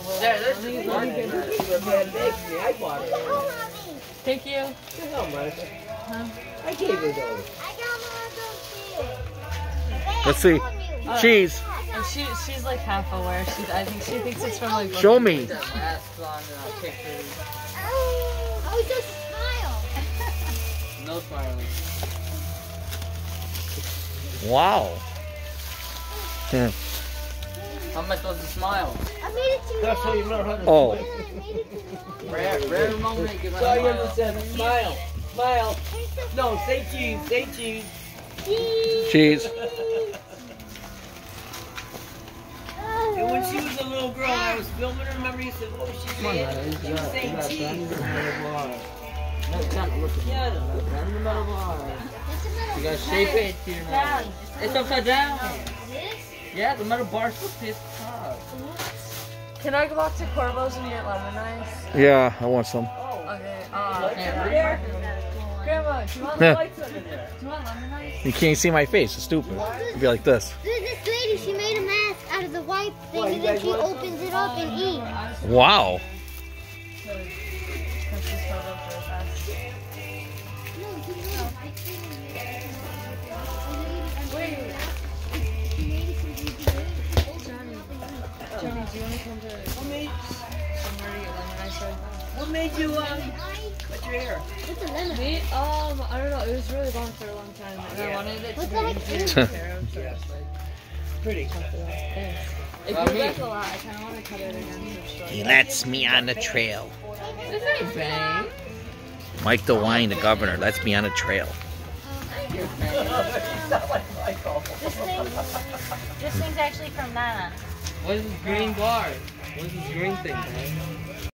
Yeah, this is one. I bought it. Thank you. Good hell, Martha. Huh? I gave her those. Let's see. Cheese. And she's like half aware. I think she thinks it's from like. Show me. The mask on and I'll take her. Oh, just smile. No smiling. Wow. How am I supposed to smile? I made it to you. That's how you learn how to Oh. Rare moment. Give So you a understand? Smile. Smile. No, say cheese. Say cheese. Cheese. And when she was a little girl, I was filming her. Remember, you said, "Oh, she's saying cheese." Yeah. Run the metal bar. You gotta shape it to your nose. It's upside down. Yeah, the metal bar's supposed to be top. Can I go back to Corvo's and get lemon ice? Yeah, I want some. Okay. Grandma, do you want lemon ice? You can't see my face. It's stupid. It'd be like this. This lady, she made a mask out of the white thing, and then she opens it up and eats. Wow. Johnny, do you want to come to somewhere to get lemon ice right now? What made you cut your hair? What's a lemon? Me? I don't know. It was really long for a long time, and I wanted it to be easier to take care of, so I was like, Pretty. thanks. It grew back a lot. I kind of want to cut it again. He lets me on the trail. This ain't bang. Mike DeWine, the governor, lets me on the trail. This thing's actually from Nana. What is this green bar? What is this green thing, man?